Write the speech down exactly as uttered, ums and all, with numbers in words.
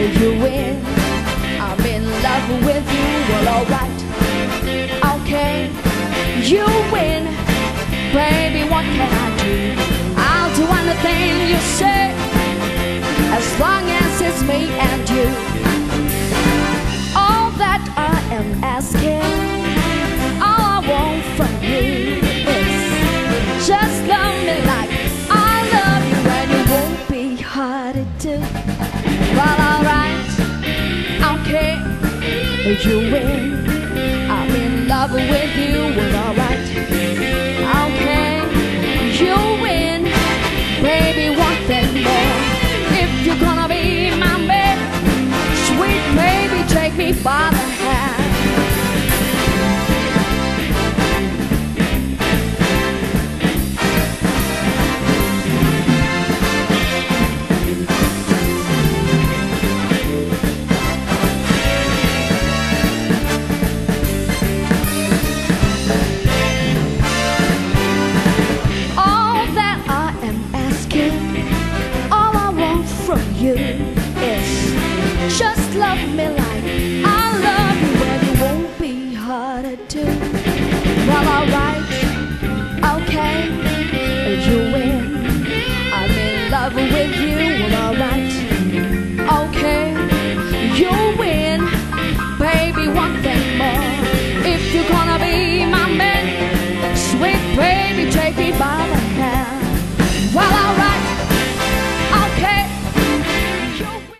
you win. I'm in love with you, well alright. Okay, you win. Baby, what can I do? I'll do anything you say, as long as it's me and you. All that I am asking, all I want from you is just love me like I love you, and it won't be hard to do. Well, alright, okay, you win. I'm in love with you, well, alright. Okay, you win. Baby, one thing more. If you're gonna be my man, sweet baby, take me by the hand. You is just love me like I love you, and it won't be hard to do. Well, alright.